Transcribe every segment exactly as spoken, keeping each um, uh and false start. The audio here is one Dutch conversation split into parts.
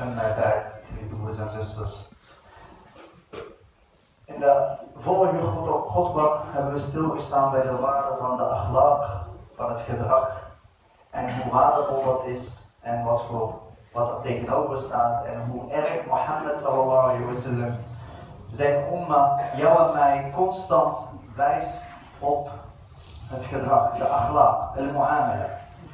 en uh, daar, broeders en zusters. In de vorige khutbah hebben we stilgestaan bij de waarde van de akhlaq, van het gedrag. En hoe waardevol dat is en wat, voor, wat er tegenover staat. En hoe erg Mohammed sallallahu alayhi wa sallam zijn umma, jou en mij, constant wijst op het gedrag, de akhlaq, al-mu'amala.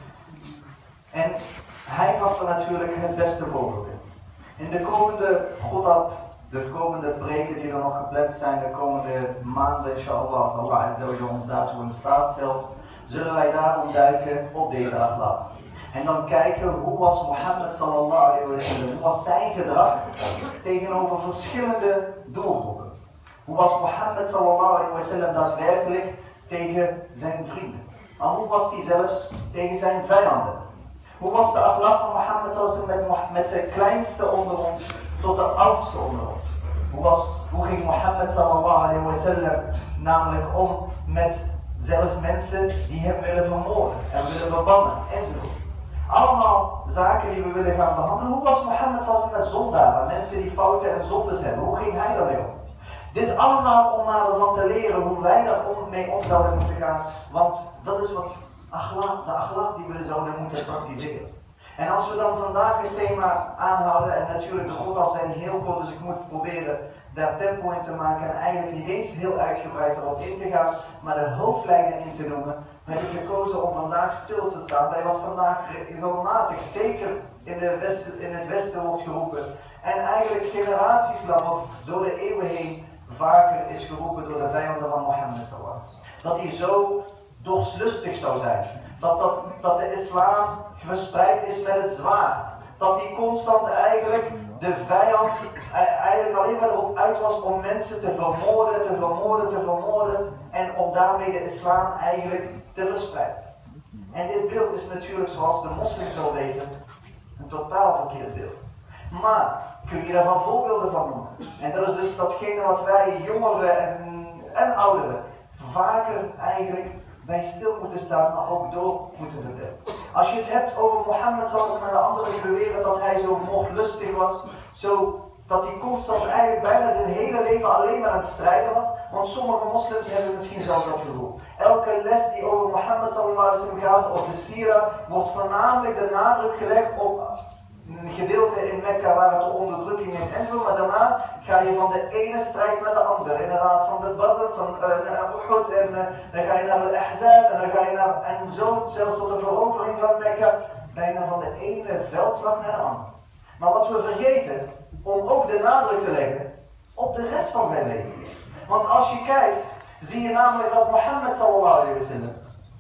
En hij gaf er natuurlijk het beste voorbeeld in. In de komende khutbah, de komende preken die er nog gepland zijn, de komende maanden, inshallah, als Allah azza wa jalla ons daartoe in staat stelt, zullen wij daarom duiken op deze akhlaq. En dan kijken hoe was Mohammed sallallahu alayhi wa sallam, hoe was zijn gedrag tegenover verschillende doelgroepen. Hoe was Mohammed sallallahu alayhi wa sallam daadwerkelijk tegen zijn vrienden? Maar hoe was hij zelfs tegen zijn vijanden? Hoe was de akhlaq van Mohammed sallallahu alayhi wa sallam met, met zijn kleinste onder ons tot de oudste onder ons? Hoe, was, hoe ging Mohammed sallallahu alayhi wa sallam namelijk om met zelfs mensen die hem willen vermoorden en willen verbannen enzovoort? Allemaal zaken die we willen gaan behandelen. Hoe was Mohammed sallallahu alayhi wa sallam met zondaren, mensen die fouten en zondes hebben? Hoe ging hij daarmee om? Dit allemaal om ervan te leren hoe wij daar om, mee om zouden moeten gaan. Want dat is wat akhlaq, de akhlaq die we zouden moeten praktiseren. En als we dan vandaag het thema aanhouden, en natuurlijk de khutbah zijn heel kort, dus ik moet proberen daar tempo in te maken en eigenlijk niet eens heel uitgebreid erop in te gaan, maar de hoofdlijnen in te noemen, heb ik gekozen om vandaag stil te staan bij wat vandaag regelmatig, zeker in, de West, in het Westen wordt geroepen, en eigenlijk generaties lang door de eeuwen heen vaker is geroepen door de vijanden van Mohammed sallallahu alaihi wasallam. Dat hij zo doorslustig zou zijn. Dat, dat, dat de islam verspreid is met het zwaard. Dat hij constant eigenlijk de vijand eigenlijk alleen maar erop uit was om mensen te vermoorden, te vermoorden, te vermoorden. En om daarmee de islam eigenlijk te verspreiden. En dit beeld is natuurlijk, zoals de moslims wel weten, een totaal verkeerd beeld. Maar kun je daar wel voorbeelden van noemen? En dat is dus datgene wat wij jongeren en, en ouderen vaker eigenlijk bij stil moeten staan, maar ook door moeten vertellen. Als je het hebt over Mohammed, zoals ze met de anderen beweren dat hij zo moordlustig was, zo dat hij constant eigenlijk bijna zijn hele leven alleen maar aan het strijden was. Want sommige moslims hebben misschien zelfs dat gevoel. Elke les die over Mohammed sallallahu alaihi wasallam gaat, of de Sira, wordt voornamelijk de nadruk gelegd op een gedeelte in Mekka waar het de onderdrukking is en zo, maar daarna ga je van de ene strijd naar de andere. Inderdaad, van de Badr, van uh, naar Uhud, en uh, dan ga je naar de Ahzab, en dan ga je naar, en zo, zelfs tot de verovering van Mekka, bijna van de ene veldslag naar de andere. Maar wat we vergeten, om ook de nadruk te leggen op de rest van zijn leven. Want als je kijkt, zie je namelijk dat Mohammed sallallahu alaihi wasallam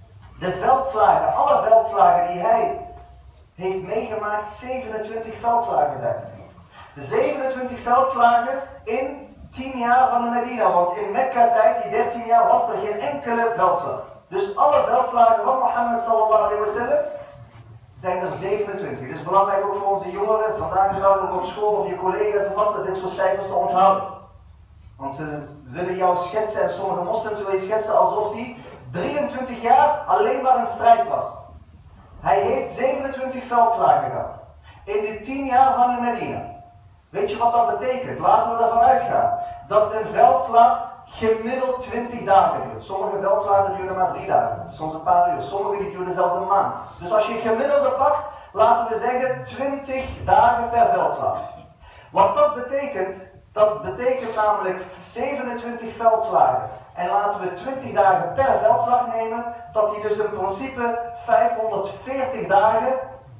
de veldslagen, alle veldslagen die hij heeft meegemaakt, zevenentwintig veldslagen zijn. zevenentwintig veldslagen in tien jaar van de Medina, want in Mekka-tijd, die dertien jaar, was er geen enkele veldslag. Dus alle veldslagen van Mohammed sallallahu alaihi wasallam zijn er zevenentwintig. Dus belangrijk ook voor onze jongeren, vandaag de dag ook op school of je collega's of wat, we dit soort cijfers te onthouden. Want ze willen jou schetsen, en sommige moslims willen je schetsen alsof die drieëntwintig jaar alleen maar in strijd was. Hij heeft zevenentwintig veldslagen gehad. In de tien jaar van de Medina. Weet je wat dat betekent? Laten we ervan uitgaan dat een veldslag gemiddeld twintig dagen duurt. Sommige veldslagen duren maar drie dagen, soms een paar uur. Sommige die duren zelfs een maand. Dus als je een gemiddelde pakt, laten we zeggen twintig dagen per veldslag. Wat dat betekent, dat betekent namelijk zevenentwintig veldslagen. En laten we twintig dagen per veldslag nemen, dat hij dus in principe vijfhonderdveertig dagen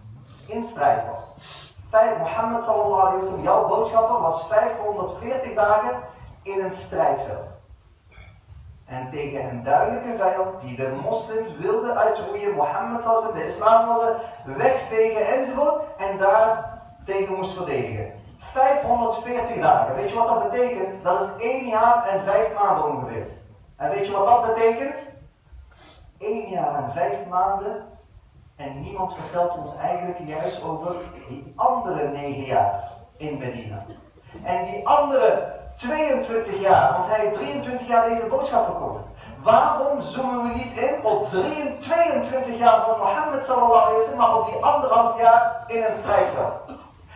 in strijd was. Mohammed sallallahu alaihi wasallam, jouw boodschapper, was vijfhonderdveertig dagen in een strijdveld. En tegen een duidelijke vijand die de moslims wilde uitroeien, Mohammed sallallahu alaihi wasallam, de islam wilde wegvegen enzovoort, en daar tegen moest verdedigen. vijfhonderdveertig dagen, weet je wat dat betekent? Dat is één jaar en vijf maanden ongeveer. En weet je wat dat betekent? één jaar en vijf maanden. En niemand vertelt ons eigenlijk juist over die andere negen jaar in Medina. En die andere tweeëntwintig jaar, want hij heeft drieëntwintig jaar deze boodschap gekomen. Waarom zoomen we niet in op tweeëntwintig jaar van Mohammed sallallahu alaihi wasallam, maar op die anderhalf jaar in een strijdveld? Waarom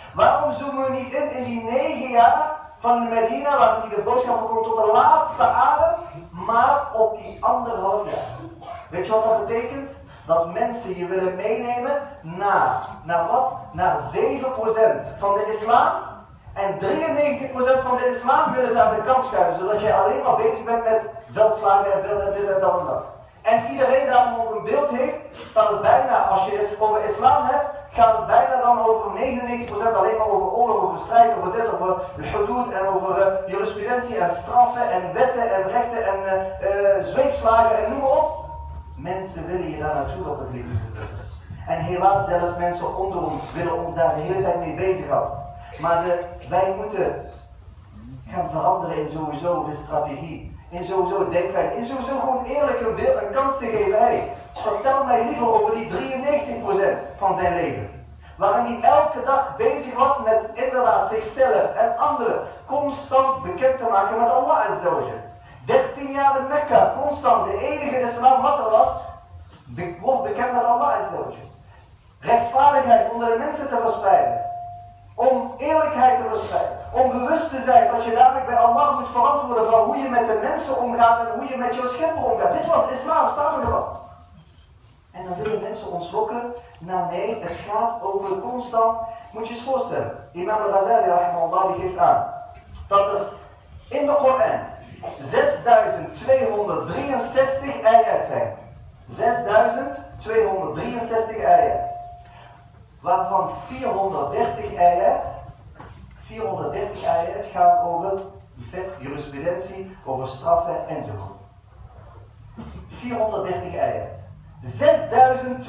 waarom zoomen we niet in in die negen jaar van Medina, waar die de boodschap komt tot de laatste adem, maar op die anderhalf jaar. Weet je wat dat betekent? Dat mensen je willen meenemen naar, naar wat? Naar zeven procent van de islam. En drieënnegentig procent van de islam willen ze aan de kant schuiven, zodat jij alleen maar bezig bent met veldslagen en dit en dat en dat. En iedereen daarom ook een beeld heeft dat het bijna, als je het over islam hebt, gaat het bijna dan over negenennegentig procent alleen maar over oorlog, over strijd, over dit, over de hudud en over uh, jurisprudentie en straffen en wetten en rechten en uh, uh, zweepslagen en noem maar op. Mensen willen je daar naartoe dat het leven is. En helaas zelfs mensen onder ons willen ons daar de hele tijd mee bezighouden. Maar de, wij moeten gaan veranderen in sowieso de strategie. In sowieso denkwijze. In sowieso gewoon eerlijk een, beeld, een kans te geven. Hey, vertel mij liever over die drieënnegentig procent van zijn leven. Waarin hij elke dag bezig was met inderdaad zichzelf en anderen constant bekend te maken met Allah Azza wa Jal. dertien jaar in Mekka, constant de enige islam wat er was, be wordt bekend met Allah Azza wa Jal. Rechtvaardigheid onder de mensen te verspreiden. Om eerlijkheid te verspreiden. Om bewust te zijn dat je dadelijk bij Allah moet verantwoorden van hoe je met de mensen omgaat en hoe je met jouw schepper omgaat. Dit was islam, samengevat. En dan willen mensen ons lokken naar nee, het gaat over constant. Moet je eens voorstellen, Imam al-Ghazali rahimahullah die geeft aan dat er in de Koran zesduizend tweehonderddrieënzestig ayat zijn. zesduizend tweehonderddrieënzestig ayat. Waarvan vierhonderddertig ayat, vierhonderddertig ayat gaan over vet, jurisprudentie, over straffen enzovoort. vierhonderddertig ayat. zesduizend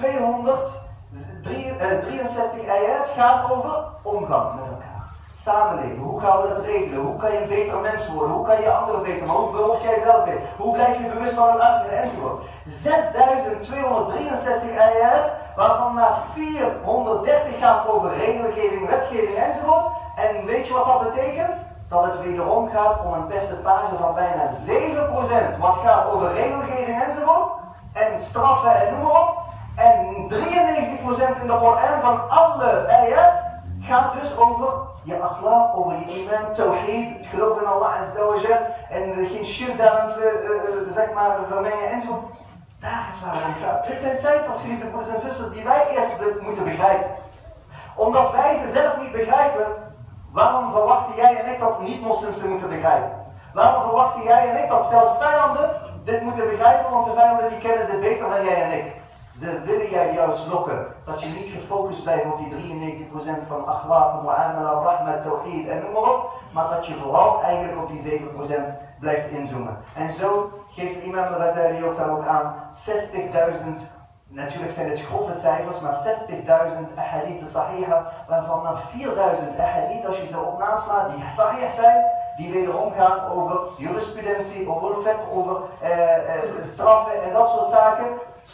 tweehonderddrieënzestig ayat gaan over omgang met elkaar. Samenleven, hoe gaan we dat regelen? Hoe kan je een beter mens worden? Hoe kan je anderen beter maken? Hoe word jij zelf beter? Hoe blijf je bewust van het achter enzovoort? zesduizend tweehonderddrieënzestig ayat, waarvan maar vierhonderddertig gaan over regelgeving, wetgeving enzovoort. En weet je wat dat betekent? Dat het wederom gaat om een percentage van bijna zeven procent wat gaat over regelgeving enzovoort. En straffen en noem maar op. En drieënnegentig procent in de Koran van alle ayat gaat dus over je akhlaq, over je iman, tawhid, het geloof in Allah Azza wa Jal en geen shirk daarin uh, uh, zeg maar vermengen enzovoort. Daar is waar het om gaat. Dit zijn cijfers, geliefde broeders en zusters, die wij eerst moeten begrijpen. Omdat wij ze zelf niet begrijpen, waarom verwachten jij en ik dat niet-moslims ze moeten begrijpen? Waarom verwachten jij en ik dat zelfs vijanden dit moeten begrijpen, want de vijanden die kennen ze beter dan jij en ik. Ze willen jij juist lokken, dat je niet gefocust blijft op die drieënnegentig procent van akhlaq, mu'amala, rahma, tawhid en noem maar op, maar dat je vooral eigenlijk op die zeven procent blijft inzoomen. En zo geeft Imam al-Ghazali ook dan ook aan zestigduizend, natuurlijk zijn dit grove cijfers, maar zestigduizend ahadith sahiha, waarvan maar vierduizend ahadith, als je ze op naslaat, die sahih zijn, die wederom gaan over jurisprudentie, over fiqh, over uh, uh, straffen en dat soort zaken.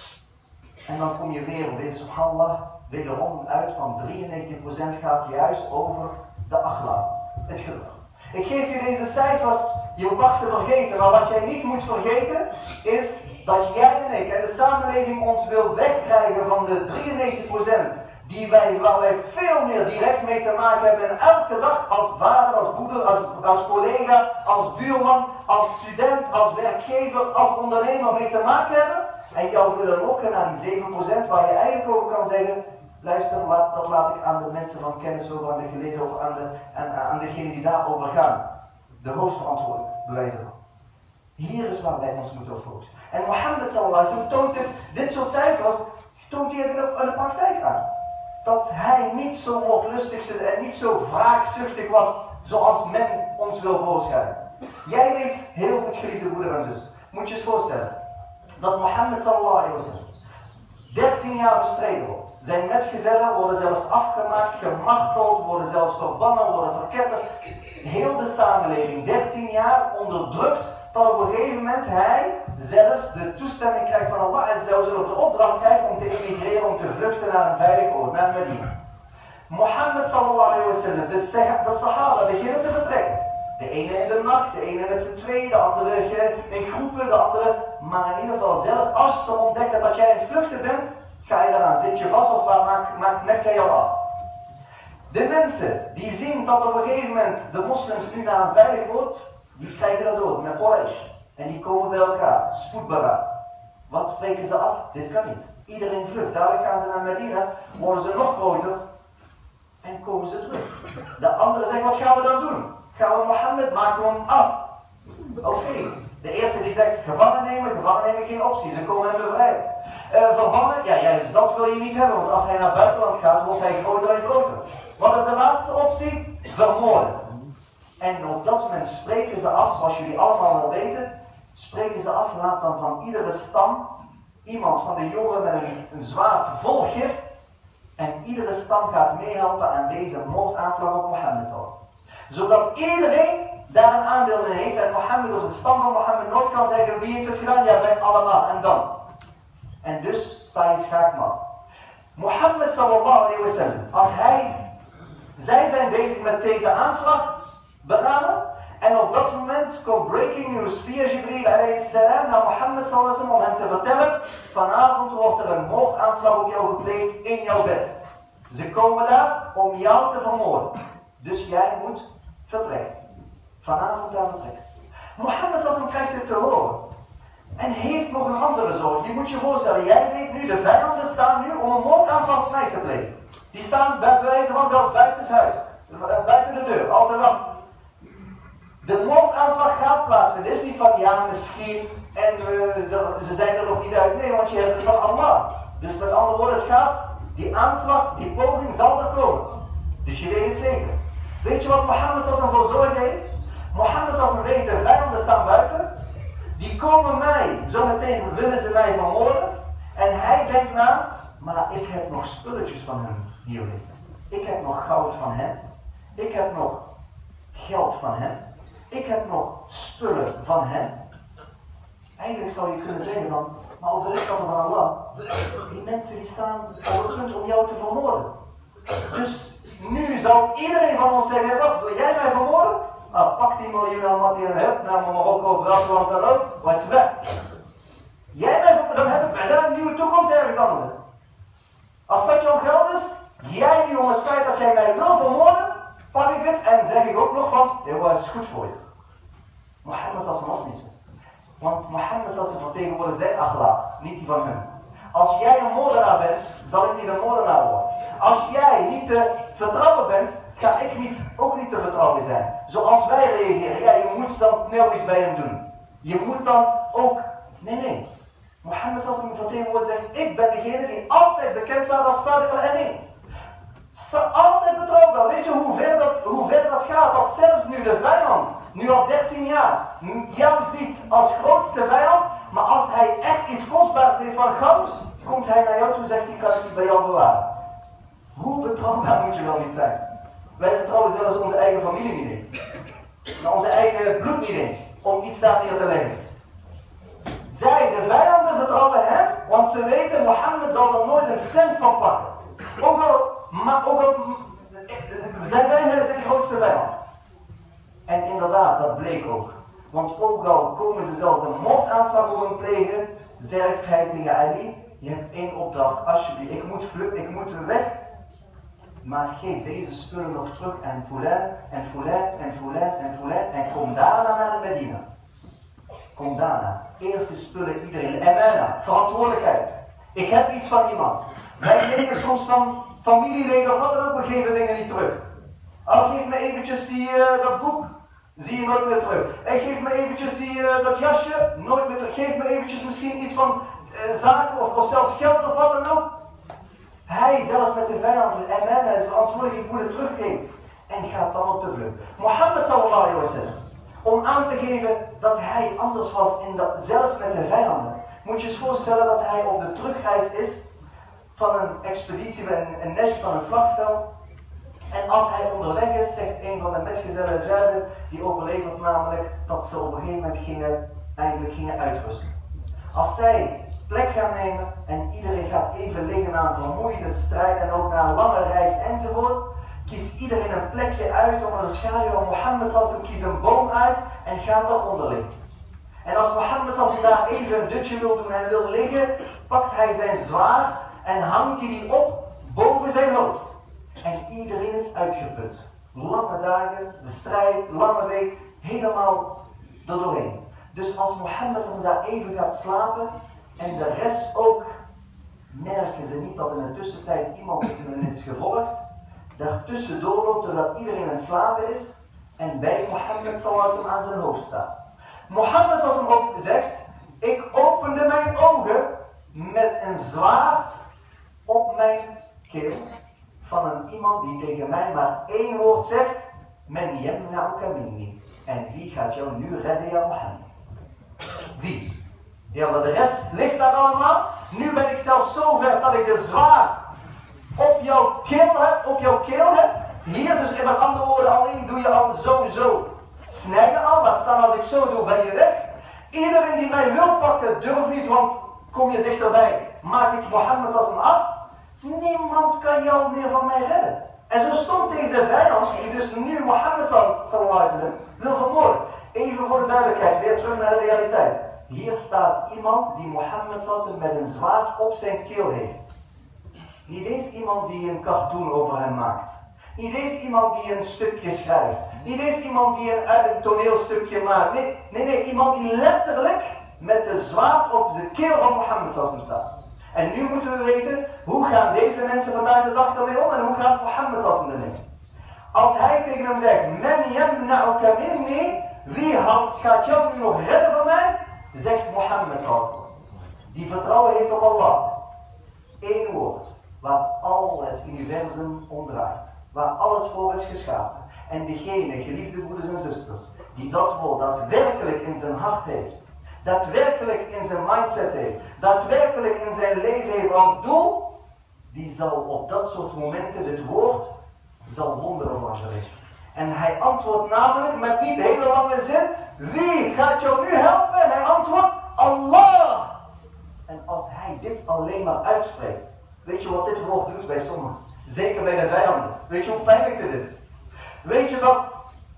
En dan kom je weer, weer subhanallah, wederom uit van drieënnegentig procent gaat juist over de akhlaq, het gedrag. Ik geef je deze cijfers, je mag ze vergeten, maar wat jij niet moet vergeten is dat jij en ik en de samenleving ons wil wegkrijgen van de drieënnegentig procent die wij, waar wij veel meer direct mee te maken hebben en elke dag als vader, als moeder, als, als collega, als buurman, als student, als werkgever, als ondernemer mee te maken hebben. En jou willen lokken naar die zeven procent waar je eigenlijk over kan zeggen, luister, laat, dat laat ik aan de mensen van kennis over, aan de geleden over, aan, de, aan, aan degenen die daarover gaan. De hoofdverantwoordelijke, bewijzen van. Hier is waar wij ons moeten op focussen. En Mohammed sallallahu alaihi wasallam toont dit, dit soort cijfers, toont hij in de, in de praktijk aan. Dat hij niet zo lotlustig en niet zo wraakzuchtig was zoals men ons wil voorschrijven. Jij weet heel goed, geliefde broeder en zus, moet je eens voorstellen dat Mohammed sallallahu alaihi wasallam dertien jaar bestreden wordt. Zijn metgezellen worden zelfs afgemaakt, gemarteld, worden zelfs verbannen, worden verketterd. Heel de samenleving dertien jaar onderdrukt, tot op een gegeven moment hij zelfs de toestemming krijgt van Allah en zelfs ook de opdracht krijgt om te emigreren, om te vluchten naar een veilig oord, naar Medina. Mohammed sallallahu alaihi wasallam, de, de Sahaba beginnen te vertrekken. De ene in de nacht, de ene met z'n tweeën, de andere in groepen, de andere. Maar in ieder geval, zelfs als ze ontdekken dat jij aan het vluchten bent, ga je daaraan, zit je vast of maakt, maakt Mekka jou af. De mensen die zien dat op een gegeven moment de moslims nu naar een veilig wordt, die krijgen dat door met Quraysh. En die komen bij elkaar, spoedberaad. Wat spreken ze af? Dit kan niet. Iedereen vlucht. Dadelijk gaan ze naar Medina, worden ze nog groter en komen ze terug. De anderen zeggen, wat gaan we dan doen? Gaan we Mohammed, maken we hem af? Oké. Okay. De eerste die zegt, gevangen nemen, gevangen nemen geen optie, ze komen hem bevrijden. Uh, verbannen, ja, ja, dus dat wil je niet hebben, want als hij naar buitenland gaat, wordt hij groter en groter. Wat is de laatste optie? Vermoorden. En op dat moment spreken ze af, zoals jullie allemaal wel weten, spreken ze af, laat dan van iedere stam iemand van de jongeren met een, een zwaard vol gif, en iedere stam gaat meehelpen aan deze moordaanslag op Mohammed. Zodat iedereen daar een aandeel in heeft en Mohammed, of de stam van Mohammed, nooit kan zeggen wie heeft het gedaan, ja, ben allemaal en dan. En dus sta je schaakmat. Mohammed sallallahu alayhi wa sallam, als hij, zij zijn bezig met deze aanslag, beramen, en op dat moment komt breaking news via Jibril alayhi salam naar Mohammed sallallahu alayhi wa sallam om hem te vertellen, vanavond wordt er een moordaanslag op jou gepleegd in jouw bed. Ze komen daar om jou te vermoorden. Dus jij moet vertrekken. Vanavond daar vertrekken. Mohammed sallallahu alayhi wa sallam krijgt dit te horen. En heeft nog een andere zorg. Je moet je voorstellen, jij weet nu, de vijanden staan nu om een moordaanslag op mij te plegen. Die staan bij wijze van zelfs buiten het huis. Buiten de deur, altijd af. De moordaanslag gaat plaatsvinden. Het is niet van ja, misschien en uh, de, ze zijn er nog niet uit. Nee, want je hebt het van Allah. Dus met andere woorden, het gaat, die aanslag, die poging zal er komen. Dus je weet het zeker. Weet je wat Mohammed als een voor zorg heeft? Mohammed als een weet, de vijanden staan buiten. Die komen mij, zometeen willen ze mij vermoorden. En hij denkt na, maar ik heb nog spulletjes van hem hier liggen. Ik heb nog goud van hem. Ik heb nog geld van hem. Ik heb nog spullen van hem. Eigenlijk zou je kunnen zeggen dan, maar over de kant van Allah, die mensen die staan op het punt om jou te vermoorden. Dus nu zou iedereen van ons zeggen, wat, wil jij mij vermoorden? Ah, pak die miljoen wat je hebt, naar Marokko, Grasland en ook, wat weg. Jij bent, dan heb ik daar een nieuwe toekomst ergens anders. Als dat jouw geld is, jij nu om het feit dat jij mij wil vermoorden, pak ik het en zeg ik ook nog van, dit was goed voor je. Mohammed als moslim. Want Mohammed als een vertegenwoordiger zijn akhlaq, niet die van hem. Als jij een moordenaar bent, zal ik niet een moordenaar worden. Als jij niet te vertrouwen bent, ga ik niet, ook niet te vertrouwen zijn. Zoals wij reageren, ja, je moet dan nou iets bij hem doen. Je moet dan ook, nee, nee. Mohammed als een vertegenwoordiger zegt, ik ben degene die altijd bekend staat als Sadiq al-Amin. Altijd betrouwbaar. Weet je hoe ver, dat, hoe ver dat gaat? Dat zelfs nu de vijand, nu al dertien jaar, jou ziet als grootste vijand, maar als hij echt iets kostbaars heeft van goud, komt hij naar jou toe en zegt hij, kan ik het bij jou bewaren. Hoe betrouwbaar moet je wel niet zijn? Wij vertrouwen zelfs onze eigen familie niet eens. Maar onze eigen bloed niet eens, om iets daar neer te leggen. Zij, de vijanden, vertrouwen hem, want ze weten, Mohammed zal er nooit een cent van pakken. Ook al, maar ook al zijn wij zijn grootste vijand. En inderdaad, dat bleek ook. Want ook al komen ze zelfs de moordaanslag op hem plegen, zegt hij tegen Ali, je hebt één opdracht, alsjeblieft, ik moet vluchten, ik moet weg. Maar geef deze spullen nog terug aan Fulan, en Fulan, en Fulan, en Fulan, en kom daarna naar de Medina. Kom daarna. Eerste spullen iedereen. Amana, verantwoordelijkheid. Ik heb iets van iemand. Wij nemen soms van familieleden of wat dan ook, we geven dingen niet terug. Al geef me eventjes die, uh, dat boek, zie je nooit meer terug. En geef me eventjes die, uh, dat jasje, nooit meer terug. Geef me eventjes misschien iets van uh, zaken of, of zelfs geld of wat dan ook. Hij, zelfs met de vijand, amana is verantwoordelijk, ik moet het teruggeven. En gaat dan op de vlucht. Mohammed sallallahu alayhi wa sallam, om aan te geven dat hij anders was, in dat, zelfs met de vijanden. Moet je eens voorstellen dat hij op de terugreis is van een expeditie bij een, een nest van een slagveld. En als hij onderweg is, zegt een van de metgezellen Jabir, die overlevert namelijk, dat ze op een gegeven moment gingen, eigenlijk gingen uitrusten. Als zij plek gaan nemen en iedereen gaat even liggen na een vermoeide strijd en ook na een lange reis enzovoort, kiest iedereen een plekje uit onder de schaduw van Mohammed als hem kiest een boom uit en gaat daaronder liggen. En als Mohammed als hij daar even een dutje wil doen en wil liggen, pakt hij zijn zwaard en hangt hij die op boven zijn hoofd. En iedereen is uitgeput. Lange dagen, de strijd, lange week, helemaal er doorheen. Dus als Mohammed daar even gaat slapen en de rest ook, merken ze niet dat in de tussentijd iemand is en is gevolgd, daartussendoor loopt doordat iedereen aan het slapen is en bij Mohammed sallallahu aan zijn hoofd staat. Mohammed sallallahu ook zegt, ik opende mijn ogen met een zwaard op mijn keel van een iemand die tegen mij maar één woord zegt, men yamna'uka minni. En wie gaat jou nu redden, ja Mohammed? Wie? Ja, de rest ligt daar allemaal. Nu ben ik zelfs zo ver dat ik de zwaard op jouw keel heb, op jouw keel heb. Hier dus in met andere woorden, alleen doe je al sowieso snijden al. Laat staan als ik zo doe, ben je weg. Iedereen die mij wil pakken, durft niet, want kom je dichterbij, maak ik Mohammed als hem af. Niemand kan jou meer van mij redden. En zo stond deze vijand, die dus nu Mohammed sallallahu alaihi wasallam wil vermoorden. Even voor de duidelijkheid, weer terug naar de realiteit. Hier staat iemand die Mohammed sallallahu alaihi wasallam met een zwaard op zijn keel heeft. Niet eens iemand die een cartoon over hem maakt. Niet eens iemand die een stukje schrijft. Niet eens iemand die een, een toneelstukje maakt. Nee, nee, nee, iemand die letterlijk met de zwaard op de keel van Mohammed sallallahu alaihi wasallam staat. En nu moeten we weten, hoe gaan deze mensen vandaag de dag ermee om en hoe gaat Mohammed sallallahu alaihi wasallam ermee? Als hij tegen hem zegt, men yamna'uka minni, wie gaat jou nu nog redden van mij? Zegt Mohammed sallallahu alaihi wasallam. Die vertrouwen heeft op Allah. Eén woord, waar al het universum om draait. Waar alles voor is geschapen. En degene, geliefde broeders en zusters, die dat woord daadwerkelijk in zijn hart heeft, daadwerkelijk in zijn mindset heeft, daadwerkelijk in zijn leven heeft als doel, die zal op dat soort momenten dit woord, zal wonderen worden verrichten. En hij antwoordt namelijk met niet hele lange zin, wie gaat jou nu helpen? En hij antwoordt, Allah! En als hij dit alleen maar uitspreekt, weet je wat dit woord doet bij sommigen? Zeker bij de vijanden. Weet je hoe pijnlijk dit is? Weet je dat,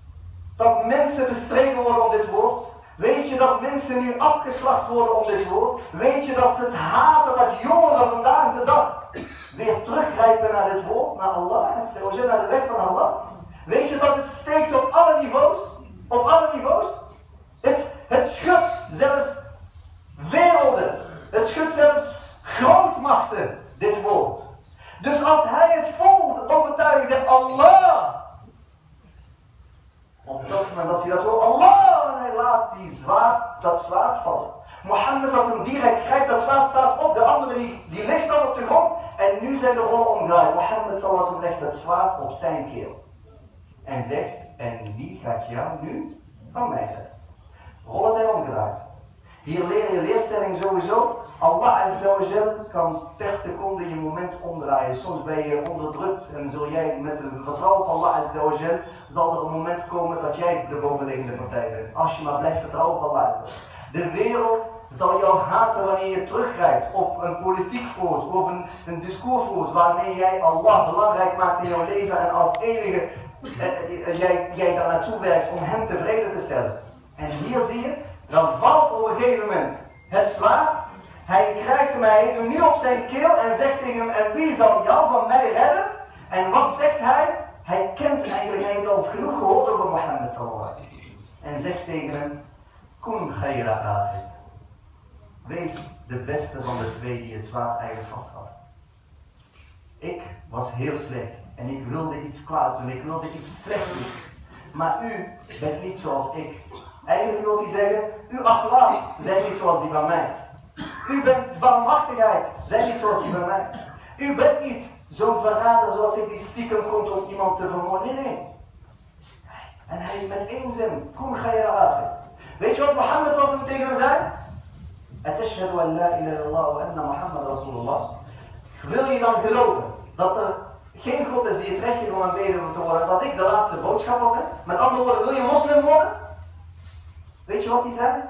dat mensen bestreden worden om dit woord? Weet je dat mensen nu afgeslacht worden om dit woord? Weet je dat ze het haten dat jongeren vandaag de dag weer teruggrijpen naar dit woord, naar Allah en naar de weg van Allah? Weet je dat het steekt op alle niveaus? Op alle niveaus? Het, het schudt zelfs werelden. Het schudt zelfs grootmachten, dit woord. Dus als hij het vol overtuiging zegt, Allah! Op dat moment als hij dat hoort, Allah! En hij laat die zwaard, dat zwaard vallen. Mohammed als hem direct grijpt, dat zwaard staat op, de andere die, die ligt dan op de grond. En nu zijn de rollen omdraaid. Mohammed zoals hem legt het zwaard op zijn keel. En zegt, en wie gaat jou nu van mij redden? Rollen zijn omgedraaid. Hier leer je leerstelling sowieso. Allah Azzawajal kan per seconde je moment omdraaien. Soms ben je onderdrukt en zul jij met het vertrouwen op Allah Azzawajal, zal er een moment komen dat jij de bovenliggende partij bent. Als je maar blijft vertrouwen op Allah Azzawajal. De wereld zal jou haten wanneer je teruggrijpt of een politiek voert of een, een discours voert waarmee jij Allah belangrijk maakt in jouw leven en als enige eh, eh, jij, jij daar naartoe werkt om hem tevreden te stellen. En hier zie je, dan valt op een gegeven moment het zwaard. Hij krijgt hem, hij heeft hem nu op zijn keel en zegt tegen hem, en wie zal jou van mij redden? En wat zegt hij? Hij kent eigenlijk, hij heeft al genoeg gehoord over Mohammed sallallahu alaihi wasallam. En zegt tegen hem, kun khayra akhid. Wees de beste van de twee die het zwaard eigenlijk vast had. Ik was heel slecht en ik wilde iets kwaads doen, ik wilde iets slechts doen. Maar u bent niet zoals ik. Eigenlijk wil hij zeggen, uw akhlaq zijn niet zoals die van mij. U bent barmhartigheid, zijn niet zoals die van mij. U bent niet zo'n verrader zoals ik die stiekem komt om iemand te vermoorden. Nee, nee. En hij met één zin, kom ga je naar. Weet je wat Mohammed zoals hem tegen hem zei? Atashhadu an la ilaha illallah wa anna Muhammad Rasulullah. Wil je dan geloven dat er geen God is die het recht heeft om aanbeden te worden, dat ik de laatste boodschapper ben? Met andere woorden, wil je moslim worden? Weet je wat hij zei?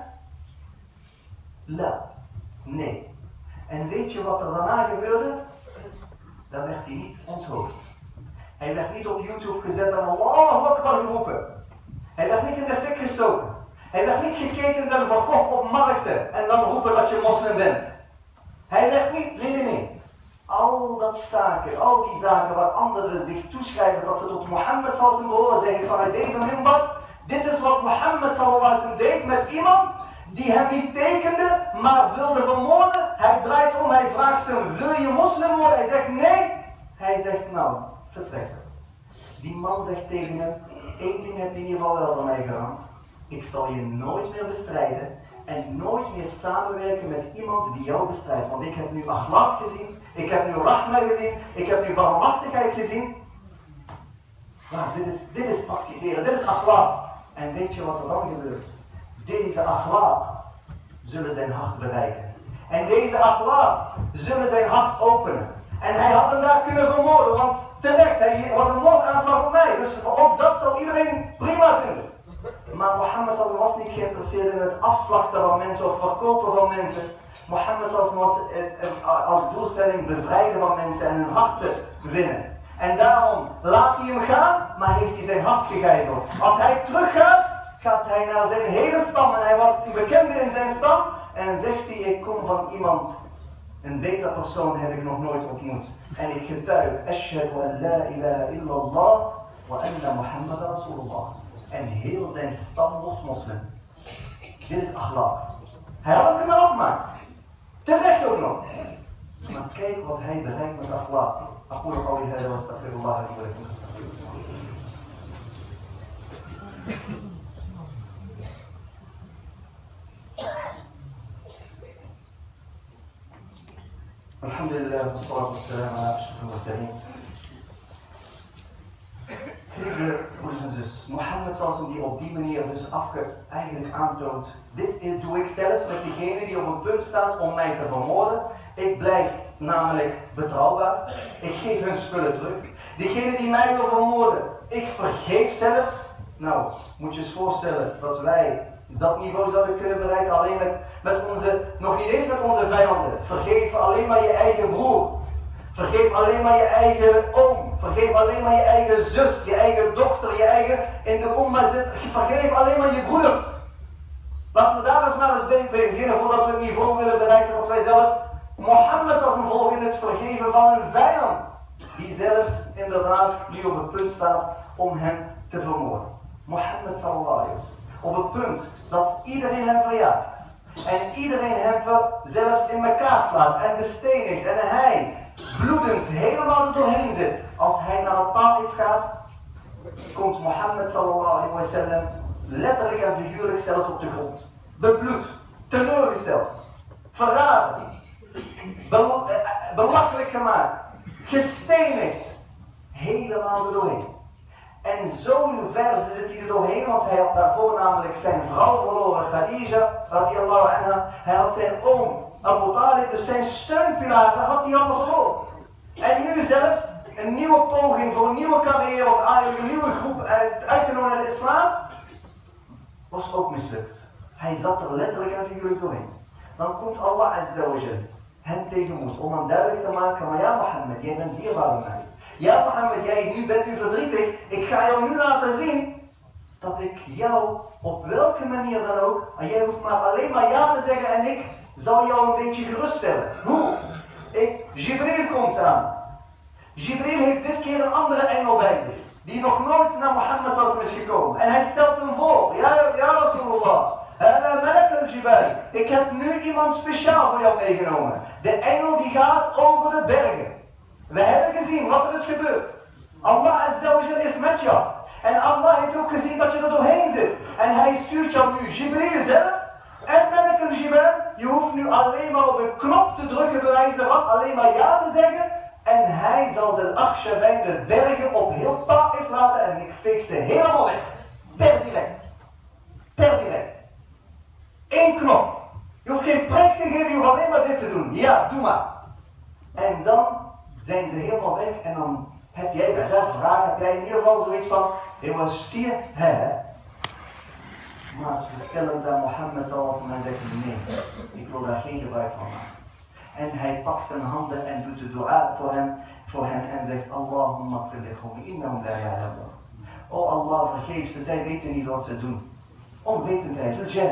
La. Nee. En weet je wat er daarna gebeurde? Dan werd hij niet onthoofd. Hij werd niet op YouTube gezet en Allahu Akbar geroepen. Hij werd niet in de fik gestoken. Hij werd niet gekeken en verkocht op markten en dan roepen dat je moslim bent. Hij werd niet, nee nee nee. al dat zaken, al die zaken waar anderen zich toeschrijven dat ze tot Mohammed zal zijn behoren, zeggen vanuit deze minbar, dit is wat Mohammed sallallahu alaihi wasallam deed met iemand die hem niet tekende, maar wilde vermoorden. Hij draait om, hij vraagt hem, wil je moslim worden? Hij zegt nee. Hij zegt nou, vertrek. Die man zegt tegen hem, één ding heb je in ieder geval wel van mij geraamd. Ik zal je nooit meer bestrijden en nooit meer samenwerken met iemand die jou bestrijdt. Want ik heb nu akhlaq gezien, ik heb nu rahma gezien, ik heb nu barmhartigheid gezien. Maar dit is, dit is praktiseren, dit is akhlaq. En weet je wat er dan gebeurt? Deze akhlaq zullen zijn hart bereiken. En deze akhlaq zullen zijn hart openen. En hij had hem daar kunnen vermoorden, want terecht, hij was een moordaanslag op mij. Dus ook dat zou iedereen prima vinden. Maar Mohammed was niet geïnteresseerd in het afslachten van mensen of verkopen van mensen. Mohammed was als doelstelling bevrijden van mensen en hun harten winnen. En daarom laat hij hem gaan, maar heeft hij zijn hart gegijzeld. Als hij teruggaat, gaat hij naar zijn hele stam. En hij was een bekende in zijn stam. En zegt hij, ik kom van iemand. Een beter persoon heb ik nog nooit ontmoet. En ik getuig, Ashhadu an la ilaha illallah wa anna Muhammad Rasulullah. En heel zijn stam wordt moslim. Dit is akhlaq. Hij had hem kunnen afmaken. Terecht ook nog. Maar kijk wat hij bereikt met akhlaq. أقول قولي هذا واستغفر الله لي ولكم فاستغفروه. الحمد لله والصلاة والسلام على أشرف المرسلين. Geliefde broeders en zusters, Mohammed zoals hem die op die manier dus afge eigenlijk aantoont. Dit doe ik zelfs met diegenen die op een punt staan om mij te vermoorden. Ik blijf namelijk betrouwbaar. Ik geef hun spullen terug. Diegenen die mij wil vermoorden, ik vergeef zelfs. Nou, moet je eens voorstellen dat wij dat niveau zouden kunnen bereiken alleen met, met onze, nog niet eens met onze vijanden. Vergeef alleen maar je eigen broer. Vergeef alleen maar je eigen oom. Vergeef alleen maar je eigen zus, je eigen dochter, je eigen in de omma zit. Vergeef alleen maar je broeders. Laten we daar eens maar eens bij beginnen voordat we het niveau willen bereiken dat wij zelfs Mohammed als een volk in het vergeven van een vijand. Die zelfs inderdaad nu op het punt staat om hem te vermoorden. Mohammed sallallahu alaihi wasallam. Op het punt dat iedereen hem verjaagt. En iedereen hem zelfs in elkaar slaat en bestenigt. En hij bloedend helemaal er doorheen zit. Als hij naar het Taif gaat, komt Mohammed sallallahu alaihi wasallam letterlijk en figuurlijk zelfs op de grond. Bebloed, teleurgesteld, verraden, bel belachelijk gemaakt, gestenigd. Helemaal er doorheen. En zo ver zit hij er doorheen, want hij had daarvoor namelijk zijn vrouw verloren, Khadija, radiyallahu anha. Hij had zijn oom, Abu Talib, dus zijn steunpilaren had hij allemaal verloren. En nu zelfs een nieuwe poging voor een nieuwe carrière of een nieuwe groep uit, uit te nodigen in de islam, was ook mislukt. Hij zat er letterlijk en figuurlijk doorheen. Dan komt Allah Azza wa Jal hem tegemoet om hem duidelijk te maken, maar ja Mohammed, jij bent dierbaar bij mij. Ja Mohammed, jij nu bent u verdrietig. Ik ga jou nu laten zien dat ik jou op welke manier dan ook, en jij hoeft maar alleen maar ja te zeggen en ik zal jou een beetje geruststellen. Hoe? Ik, Jibril komt aan. Jibril heeft dit keer een andere engel bij zich, die nog nooit naar Mohammed sallallahu is gekomen. En hij stelt hem voor, ja, ja Rasulullah, Malak al-Jibal, ik heb nu iemand speciaal voor jou meegenomen. De engel die gaat over de bergen. We hebben gezien wat er is gebeurd. Allah Azza wa Jal is met jou. En Allah heeft ook gezien dat je er doorheen zit. En hij stuurt jou nu Jibril zelf en Malak al-Jibal. Je hoeft nu alleen maar op een knop te drukken, bij wijze van alleen maar ja te zeggen. En hij zal de Akshabijn, de bergen, op heel Taif laten en ik veeg ze helemaal weg. Per direct. Per direct. Eén knop. Je hoeft geen preek te geven, je hoeft alleen maar dit te doen. Ja, doe maar. En dan zijn ze helemaal weg en dan heb jij bij zelf vragen, heb jij in ieder geval zoiets van, jongens, zie je, hè, hè. Maar ze stellen daar Mohammed zoals en zeggen, nee, ik wil daar geen gebruik van maken. En hij pakt zijn handen en doet de dua voor hem, voor hen en zegt, Allahumma qfirlihum innahum la ya'lamun. O Allah, vergeef ze, zij weten niet wat ze doen. Onwetendheid, al-jahl,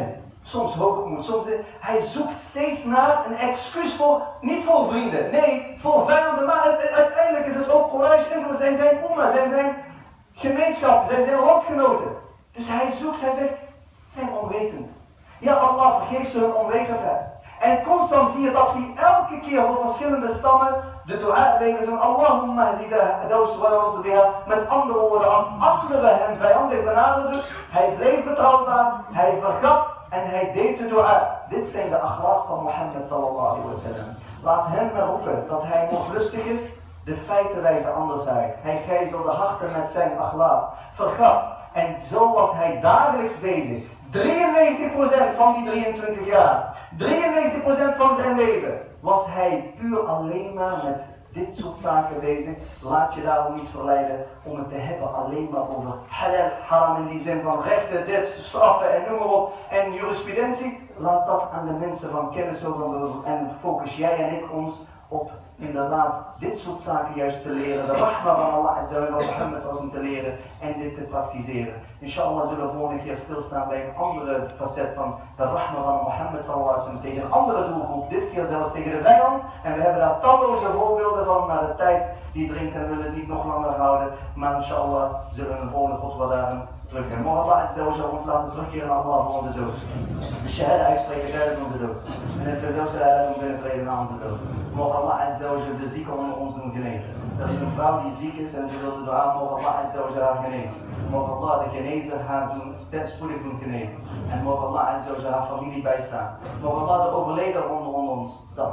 soms hoogmoed, soms... Hij zoekt steeds naar een excuus voor, niet voor vrienden, nee, voor vijanden, maar uiteindelijk is het ook Quraysh, Israël, zijn zijn umma, zijn zijn gemeenschap, zijn zijn landgenoten. Dus hij zoekt, hij zegt, zijn onwetend. Ja, Allah vergeeft ze hun onwetendheid. En constant zie je dat hij elke keer voor verschillende stammen de dua blijven doen. Allahumma hadida daus wa biha. Met andere woorden, als anderen hem vijandig benaderden, hij bleef betrouwbaar, hij vergaf en hij deed de dua. Dit zijn de akhlaq van Mohammed sallallahu alaihi wasallam. Laat hem maar roepen dat hij nog lustig is. De feiten wijzen anders uit. Hij gijzelde harten met zijn akhlaq, vergaf. En zo was hij dagelijks bezig. drieënnegentig procent van die drieëntwintig jaar, drieënnegentig procent van zijn leven, was hij puur alleen maar met dit soort zaken bezig. Laat je daarom niet verleiden om het te hebben alleen maar over halal, haram in die zin van rechten, dit, straffen en noem maar op. En jurisprudentie, laat dat aan de mensen van kennis over en focus jij en ik ons op inderdaad dit soort zaken juist te leren, de rahma van Allah Azza wa Mohammed als om te leren en dit te praktiseren. Inshallah zullen we volgende keer stilstaan bij een andere facet van de rahma van Mohammed sallallahu alaihi wasallam tegen een andere doelgroep, dit keer zelfs tegen de vijand. En we hebben daar talloze voorbeelden van, maar de tijd die dringt en we willen het niet nog langer houden. Maar inshallah zullen we een volgende khutwa daarin terugkeren. Mogen Allah Azza wa Jalla ons laten terugkeren naar Allah voor onze dood. De shahada uitspreken tijdens onze dood. En het Firdaus doen binnen vrede na onze dood. Mogen Allah Azza wa Jalla de zieken onder ons doen genezen. Er is een vrouw die ziek is en ze wil de dua, mogen Allah Azza wa Jalla haar genezen. Mogen Allah de genezer haar doen, spoedig doen genezen. En mogen Allah Azza wa Jalla haar familie bijstaan. Mogen Allah de overleden onder ons.